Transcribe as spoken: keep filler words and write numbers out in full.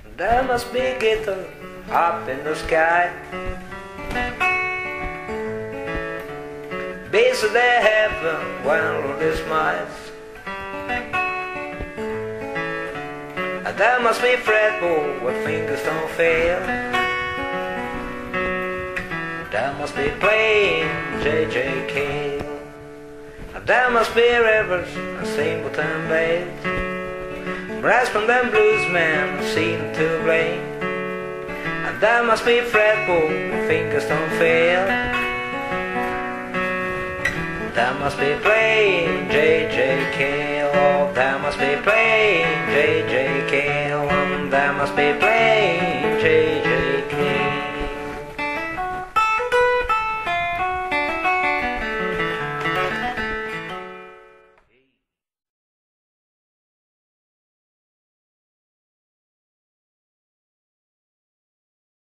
There must be a guitar up in the sky. Base of their heaven when Lord is smiles. There must be a fretboard where fingers don't fail. There must be playing J J Cale. There must be rivers and Simpleton bass, brass from them bluesmen seem to blame. And there must be a fretboard where fingers don't fail. There must be playing J J Cale. Oh, there must be playing J J Cale. There must be playing